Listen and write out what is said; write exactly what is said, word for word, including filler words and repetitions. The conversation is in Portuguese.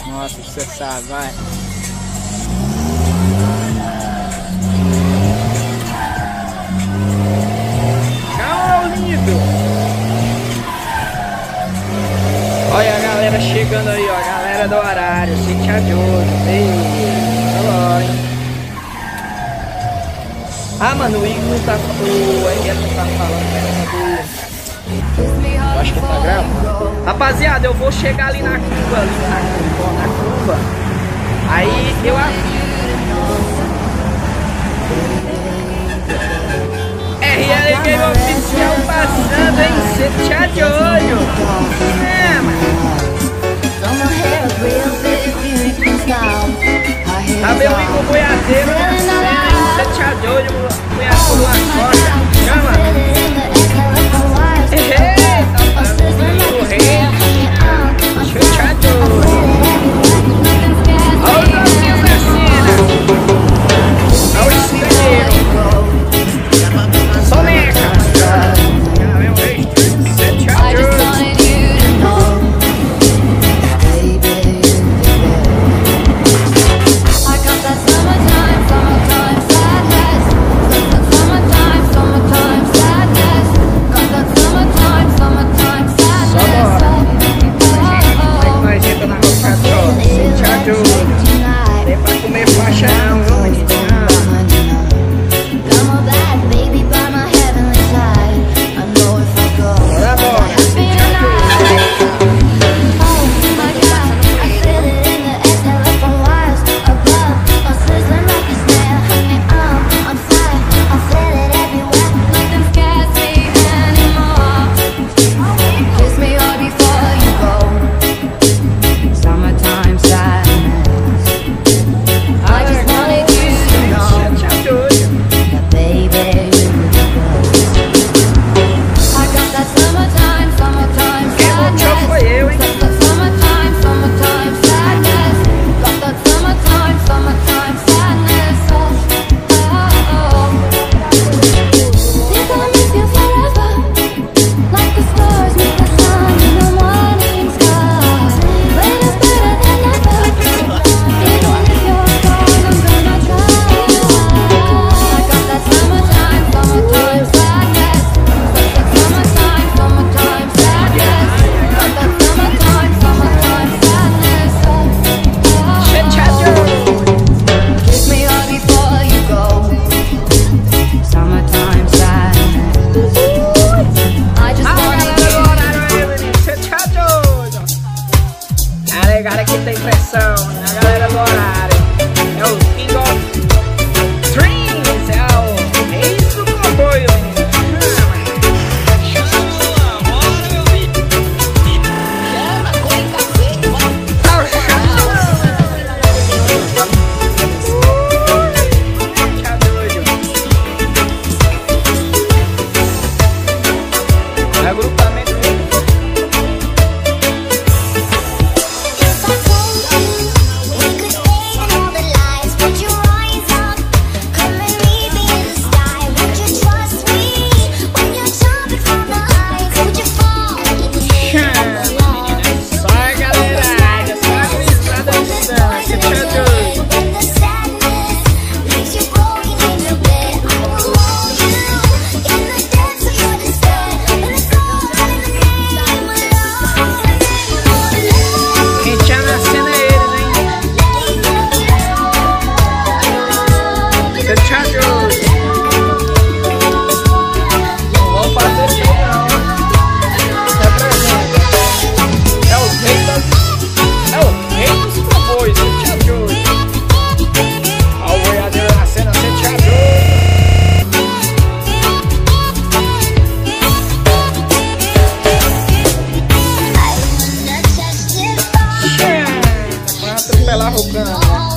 Nossa, você sabe, vai. Calma, lindo. Olha a galera chegando aí, ó. A galera do horário, Cintia de ouro. Ah, mano, o Igor tá. O Egel tá falando que era do. Eu acho que tá gravando. Rapaziada, eu vou chegar ali na curva, ali na curva, na curva. Aí eu aviso. R L Game Oficial passando em Cintia de olho. É, mano. Tá meu amigo boiadeiro nascendo, Cintia de olho, boiadeiro na costa. Chama. Galera que tem pressão, a galera do horário. É o King of Dreams, é o Reis do Comboio, menino. Chama, bora, meu filho. Chama, com café, bora. Tá doido. Agrupamento. Pela Rocana.